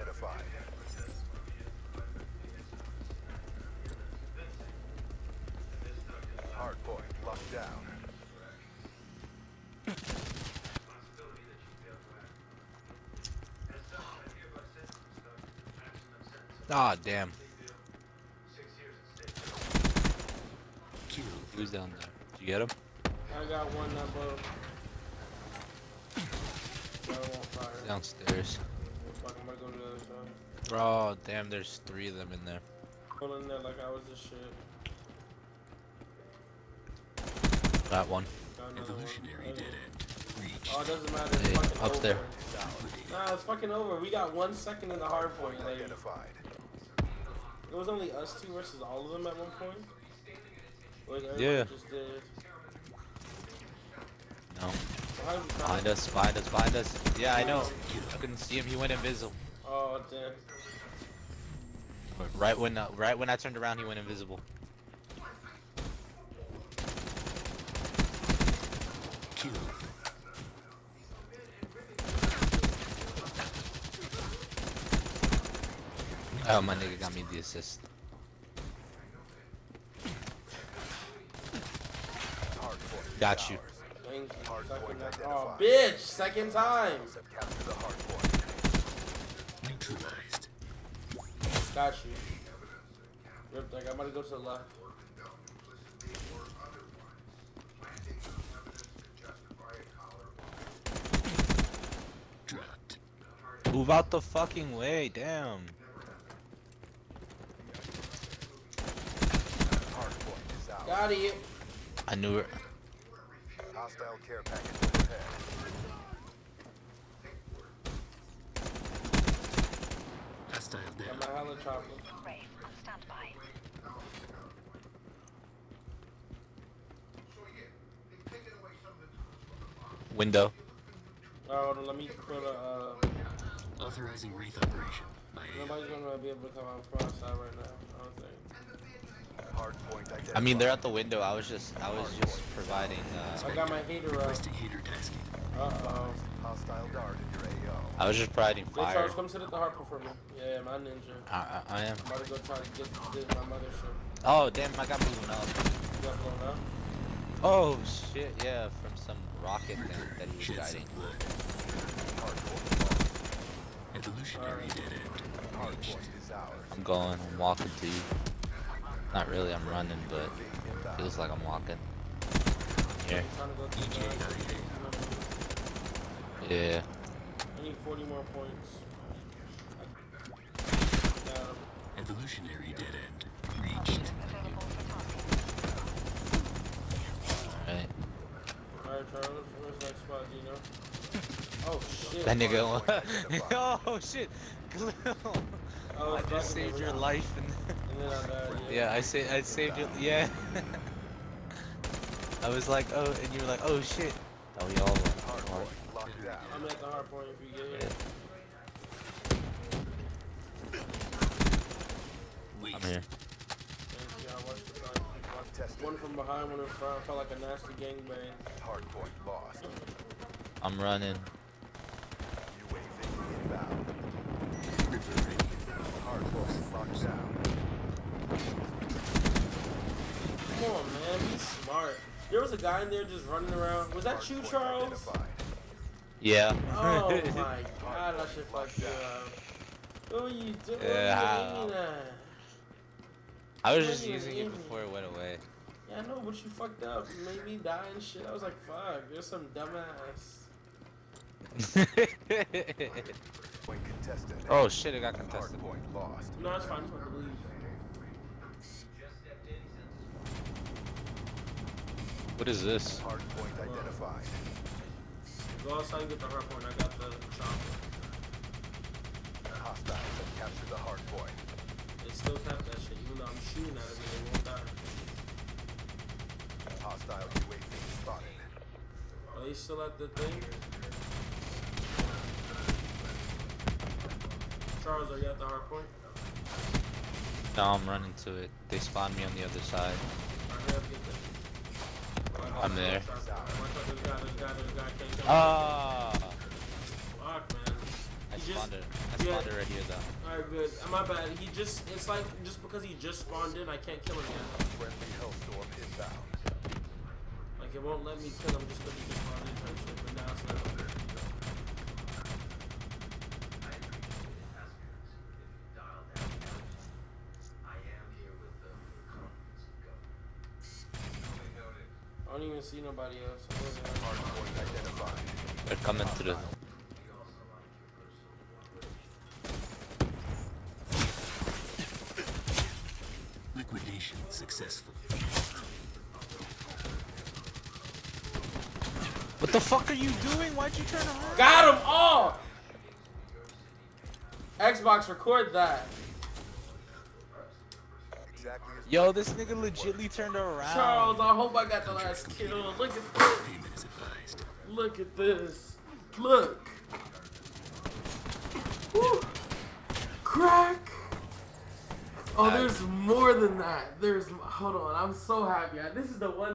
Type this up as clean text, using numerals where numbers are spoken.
identified. Hardpoint locked down. Ah, damn. Who's down there? Did you get him? I got one number. I won't fire. Downstairs. Fuck, I'm gonna go to the other side. Oh, damn, there's 3 of them in there. Go in there like I was this shit. Got one. Got another Evolutionary one. dead end. Reached. Oh, it doesn't matter. It's Hey, fucking up over. there. Nah, it's fucking over. We got 1 second in the hard point. Like, it Identified. was only us 2 versus all of them at one point. Like, everybody Yeah. just did. No. Behind you, Behind us, behind us, behind us. Yeah, I know. I couldn't see him. He went invisible. Oh, damn. Right when I turned around, he went invisible. Killed. Oh, my nigga got me the assist. Hardpoint. Got you. Thank you. Hard Second point time. identified. Oh, bitch! Second time! Have captured the hardpoint. Neutralized. Got you. Rip, like, I'm gonna go to the left. Dropped. Move out the fucking way, damn. Hardpoint is out. Got it. I knew it. Hostile care package overhead. Hostile Got down. my helicopter. Rafe on standby. Window. Oh, let me put a, Authorizing Wraith operation. By nobody's gonna be able to come out from outside right now, I don't think. Hardpoint identified. I mean, they're at the window. I was just providing. I got my heater up. requesting hater tasking. Uh-oh. Hostile dart in your AO. I was just providing Hey, fire. Charles, come sit at the hardpoint for me. Yeah, my ninja. I am. I'm about to go try to get my mothership. Oh damn! I got moving up. You got blown up? Oh shit! Yeah, from some rocket thing that he was Shed guiding. some blood. Hardpoint Evolutionary dead end. lost. Hardpoint is ours. I'm going. I'm walking to you. Not really. I'm running, but feels like I'm walking. Here. I'm trying to go to the Yeah. I need 40 more points. Got him. Evolutionary dead end. Reached. Available for tasking. Alright. Alright, Charles, where's the next spot, do you know? Oh, shit. That nigga. Oh shit. Khalil. Oh, I it's just fucking saved your over. life and. And then I died, Yeah, I saved you. Yeah. I was like, oh, and you were like, oh shit. Oh, we all went. Hardpoint locked down. I'm at the hard point if you get Yeah. here. Wait. I'm here. Thank you, I watched the fight. Tested. One from behind, one in front. Felt like a nasty gangbang. Hardpoint lost. I'm running. UAV inbound. Ripper ready. Hardpoint locked down. Come on, man, be smart. There was a guy in there just running around. Was that you, Hardpoint Charles? identified. Yeah. Oh my god, that shit fucked you up. What were you doing? Yeah. What were you aiming at? I was What just are you using it aiming? before it went away. Yeah, I know, but you fucked up. You made me die and shit. I was like, fuck, there's some dumbass. Point contested. Oh shit! It got contested. Hardpoint lost. No, it's fine. I just want to leave. What is this? Hardpoint identified. Go outside and get the hard point. I got the chopper. Hostiles have captured the hardpoint. They still tap that shit, even though I'm shooting at it, they won't die. Hostile UAV spotted. Are they still at the thing? Charles, are you at the hard point? No, I'm running to it. They spawned me on the other side. Alright, hurry up, get there. I'm there. Watch out, there's a guy, can't come. Ah! Fuck, man. I spawned it. I yeah. spawned it right here though. Alright, good. My bad. It's like, just because he just spawned in, I can't kill him yet. Friendly Hellstorm inbound. Like, it won't let me kill him just because he just spawned in type shit, but now it's not. I don't even see nobody else. Hardpoint identified. They're coming to the. Liquidation successful. What the fuck are you doing? Why'd you turn around? Got him all! Xbox, record that. Exactly as Yo, this nigga legitly turned around. Charles, I hope I got the last kill. Look at this. Payment is advised. Look at this. Look. Woo. Crack. Oh, there's more than that. Hold on. I'm so happy. This is the one.